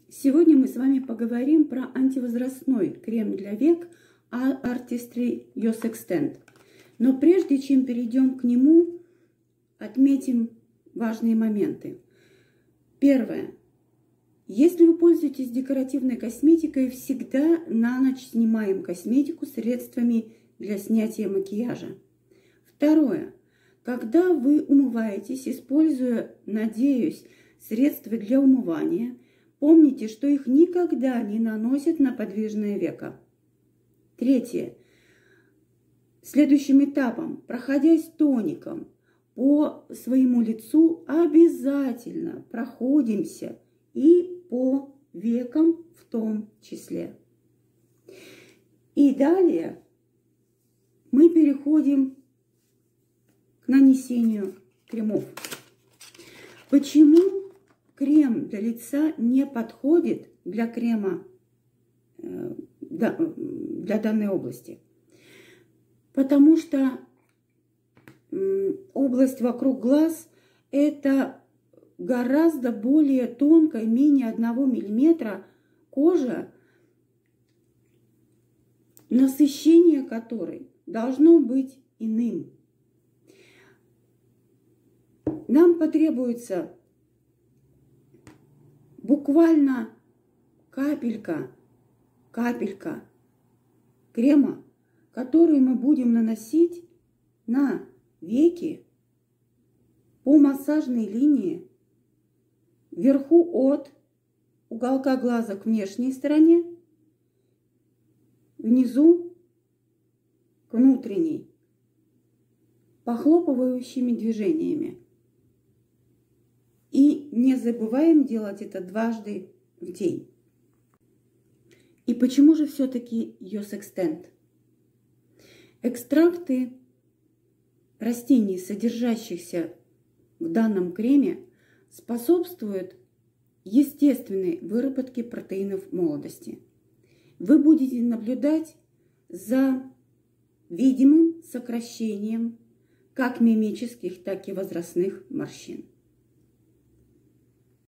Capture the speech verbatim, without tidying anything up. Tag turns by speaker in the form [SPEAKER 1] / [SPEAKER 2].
[SPEAKER 1] Сегодня мы с вами поговорим про антивозрастной крем для век Artistry Youth Extend. Но прежде чем перейдем к нему, отметим важные моменты. Первое. Если вы пользуетесь декоративной косметикой, всегда на ночь снимаем косметику средствами для снятия макияжа. Второе. Когда вы умываетесь, используя, надеюсь, средства для умывания, помните, что их никогда не наносят на подвижное веко. Третье. Следующим этапом, проходясь тоником по своему лицу, обязательно проходимся и по векам в том числе. И далее мы переходим к нанесению кремов. Почему крем для лица не подходит для крема э, для данной области? Потому что э, область вокруг глаз – это гораздо более тонкая, менее одного миллиметра кожа, насыщение которой должно быть иным. Нам потребуется буквально капелька, капелька крема, который мы будем наносить на веки по массажной линии вверху от уголка глаза к внешней стороне, внизу к внутренней, похлопывающими движениями. И не забываем делать это дважды в день. И почему же все-таки Youth Extend? Экстракты растений, содержащихся в данном креме, способствуют естественной выработке протеинов молодости. Вы будете наблюдать за видимым сокращением как мимических, так и возрастных морщин.